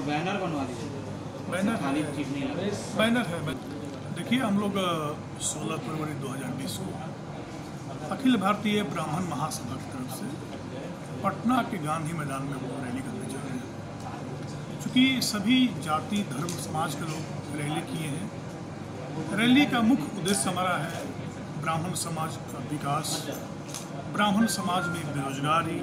Banner बनवा दीजिए। Banner खाली चिप नहीं लगा। बैनर है। देखिए, हम लोग 16 फरवरी 2020 को अखिल भारतीय ब्राह्मण महासभा की तरफ से पटना के गांधी मैदान में वो रैली करने जा रहे हैं। चूँकि सभी जाति धर्म समाज के लोग रैली किए हैं। रैली का मुख्य उद्देश्य हमारा है ब्राह्मण समाज का विकास, ब्राह्मण समाज में बेरोजगारी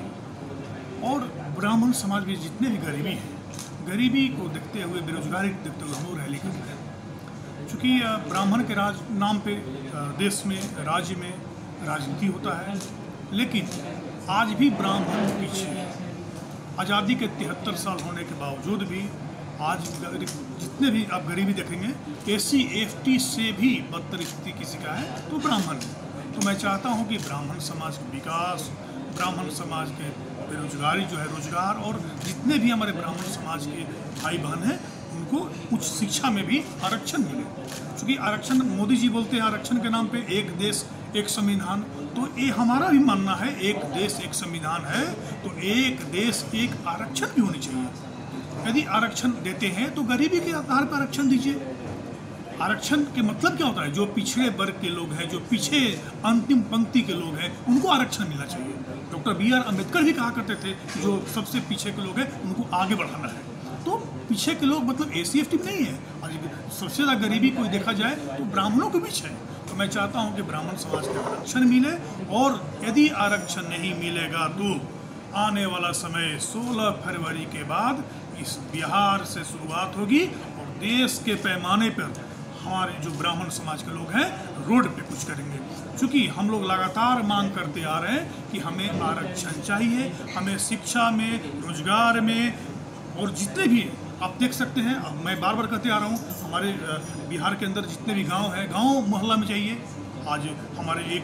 और ब्राह्मण समाज में जितने भी गरीबी है, गरीबी को देखते हुए, बेरोजगारी को देखते हुए हम लोग रैली कर रहे हैं। चूँकि ब्राह्मण के राज नाम पे देश में, राज्य में राजनीति होता है, लेकिन आज भी ब्राह्मण पीछे है। आज़ादी के 73 साल होने के बावजूद भी आज जितने भी आप गरीबी देखेंगे, SC/ST से भी बदतर स्थिति किसी का है तो ब्राह्मण है। तो मैं चाहता हूँ कि ब्राह्मण समाज का विकास, ब्राह्मण समाज के बेरोजगारी जो है, रोजगार, और जितने भी हमारे ब्राह्मण समाज के भाई बहन हैं उनको उच्च शिक्षा में भी आरक्षण मिले। क्योंकि आरक्षण, मोदी जी बोलते हैं आरक्षण के नाम पे एक देश एक संविधान, तो ये हमारा भी मानना है, एक देश एक संविधान है तो एक देश एक आरक्षण भी होनी चाहिए। यदि आरक्षण देते हैं तो गरीबी के आधार पर आरक्षण दीजिए। आरक्षण के मतलब क्या होता है? जो पिछड़े वर्ग के लोग हैं, जो पीछे अंतिम पंक्ति के लोग हैं, उनको आरक्षण मिलना चाहिए। डॉक्टर BR अम्बेडकर भी कहा करते थे जो सबसे पीछे के लोग हैं उनको आगे बढ़ाना है। तो पीछे के लोग मतलब SC/ST नहीं है। आज सबसे ज़्यादा गरीबी कोई देखा जाए तो ब्राह्मणों के बीच है। तो मैं चाहता हूँ कि ब्राह्मण समाज को आरक्षण मिले, और यदि आरक्षण नहीं मिलेगा तो आने वाला समय 16 फरवरी के बाद इस बिहार से शुरुआत होगी और देश के पैमाने पर हमारे जो ब्राह्मण समाज के लोग हैं रोड पे कुछ करेंगे। क्योंकि हम लोग लगातार मांग करते आ रहे हैं कि हमें आरक्षण चाहिए, हमें शिक्षा में, रोजगार में, और जितने भी आप देख सकते हैं, मैं बार बार कहते आ रहा हूँ, हमारे बिहार के अंदर जितने भी गांव हैं, गांव मोहल्ला में चाहिए। आज हमारे एक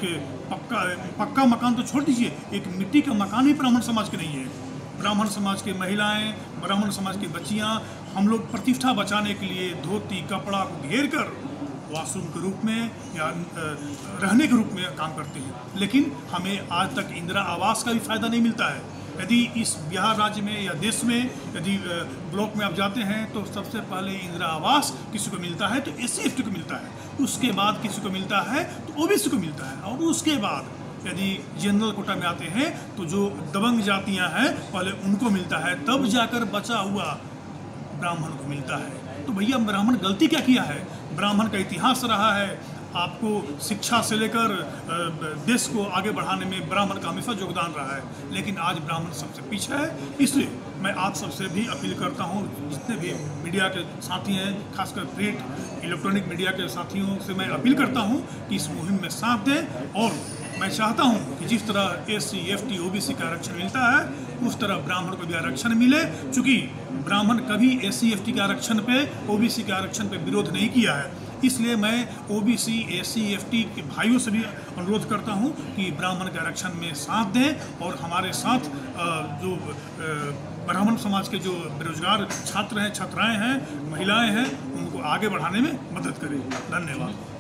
पक्का मकान तो छोड़ दीजिए, एक मिट्टी का मकान ही ब्राह्मण समाज के नहीं है। ब्राह्मण समाज की महिलाएं, ब्राह्मण समाज की बच्चियां, हम लोग प्रतिष्ठा बचाने के लिए धोती कपड़ा को घेर कर वॉशरूम के रूप में या रहने के रूप में काम करते हैं। लेकिन हमें आज तक इंदिरा आवास का भी फायदा नहीं मिलता है। यदि इस बिहार राज्य में या देश में यदि ब्लॉक में आप जाते हैं तो सबसे पहले इंदिरा आवास किसी को मिलता है तो SC/ST को मिलता है, उसके बाद किसी को मिलता है तो OBC को मिलता है, और उसके बाद यदि जनरल कोटा में आते हैं तो जो दबंग जातियां हैं पहले उनको मिलता है, तब जाकर बचा हुआ ब्राह्मण को मिलता है। तो भैया, ब्राह्मण गलती क्या किया है? ब्राह्मण का इतिहास रहा है, आपको शिक्षा से लेकर देश को आगे बढ़ाने में ब्राह्मण का हमेशा योगदान रहा है, लेकिन आज ब्राह्मण सबसे पीछे है। इसलिए मैं आप सबसे भी अपील करता हूँ, जितने भी मीडिया के साथी हैं, खासकर प्रिंट इलेक्ट्रॉनिक मीडिया के साथियों से मैं अपील करता हूँ कि इस मुहिम में साथ दें। और मैं चाहता हूँ कि जिस तरह SC/ST OBC का आरक्षण मिलता है उस तरह ब्राह्मण को भी आरक्षण मिले। चूँकि ब्राह्मण कभी SC/ST के आरक्षण पे, OBC के आरक्षण पे विरोध नहीं किया है, इसलिए मैं OBC SC/ST के भाइयों से भी अनुरोध करता हूं कि ब्राह्मण के आरक्षण में साथ दें और हमारे साथ जो ब्राह्मण समाज के जो बेरोजगार छात्र हैं, छात्राएं हैं, महिलाएं हैं, उनको आगे बढ़ाने में मदद करें। धन्यवाद।